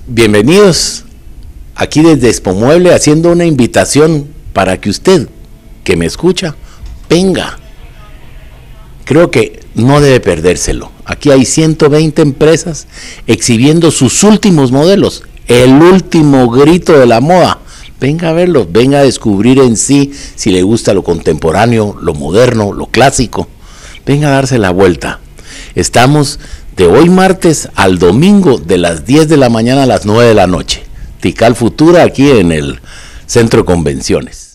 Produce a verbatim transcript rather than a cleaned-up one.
Bienvenidos aquí desde Expo Mueble, haciendo una invitación para que usted, que me escucha, venga. Creo que no debe perdérselo. Aquí hay ciento veinte empresas exhibiendo sus últimos modelos, el último grito de la moda. Venga a verlo, venga a descubrir en sí si le gusta lo contemporáneo, lo moderno, lo clásico. Venga a darse la vuelta. Estamos de hoy martes al domingo de las diez de la mañana a las nueve de la noche. Tikal Futura aquí en el Centro de Convenciones.